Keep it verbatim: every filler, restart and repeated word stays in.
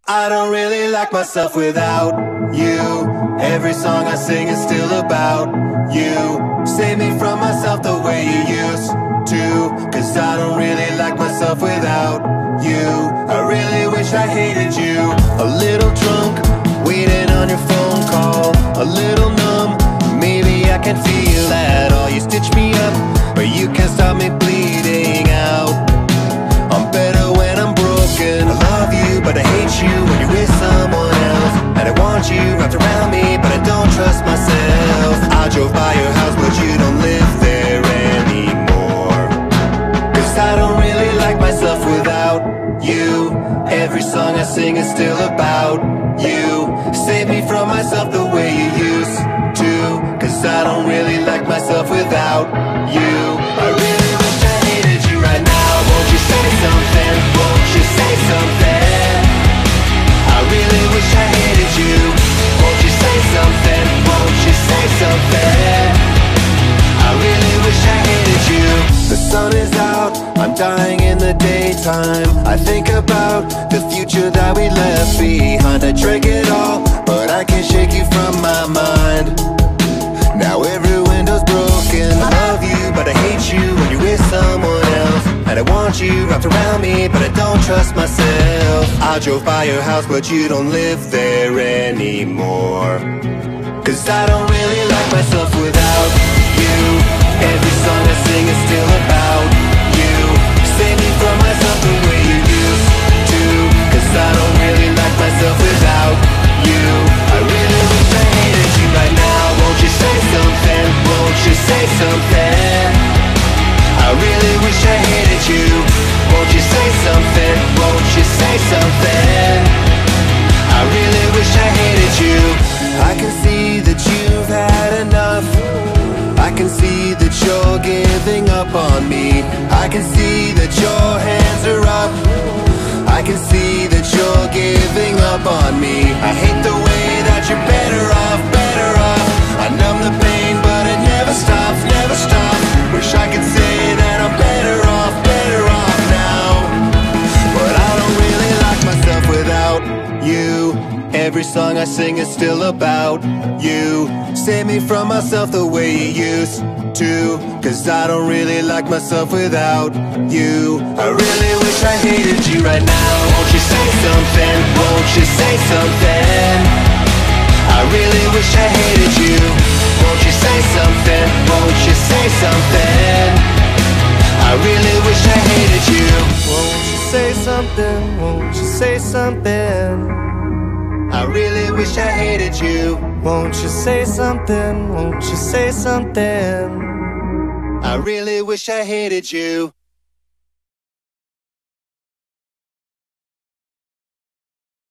I don't really like myself without you. Every song I sing is still about you. Save me from myself the way you used to, 'cause I don't really like myself without you. I really wish I hated you. A little drunk, waiting on your phone call. A little numb, maybe I can feel that all. You stitch me up, but you can't stop me bleeding out. I'm better when I'm broken. I love you, but I hate you when you're with someone else. And I want you wrapped around me, but I don't trust myself. I drove by your house, but you don't live there anymore. 'Cause I don't really like myself without you. Every song I sing is still about you. Save me from myself the way you used to, 'cause I don't really like myself without you. I really wish I hated you right now. Won't you say something? Won't you say something? I really wish I hated you. Won't you say something? Won't you say something? I really wish I hated you. The sun is out, I'm dying in the daytime. I think about the future that we left behind. I drank it all, but I can't shake you from my mind. Now every window's broken. I love you, but I hate you when you're with someone else. And I want you wrapped around me, but I don't trust myself. I drove by your house, but you don't live there anymore. 'Cause I don't really like myself without you. Every song I sing is still about you. Save me from myself the way you used to, 'cause I don't really like myself without you. I really wish I hated you right now. Won't you say something? Won't you say something? I really wish I hated you. Won't you say something? Won't you say something? I really wish I hated you. I can see that you've had enough. I can see that you're giving up on me. I can see that your hands are up. I can see that you're giving up on me. I hate the way that you're better off, better off. I numb the pain, but it never stops, never stops. Wish I could say that I'm better off, better off now. But I don't really like myself without you. Every song I sing is still about you. Save me from myself the way you used to, 'cause I don't really like myself without you. I really wish I hated you right now. Won't you say something? Won't you say something? I really wish I hated you. Won't you say something? Won't you say something? I really wish I hated you. Won't you say something? Won't you say something? I really wish I hated you. Won't you say something? Won't you say something? I really wish I hated you.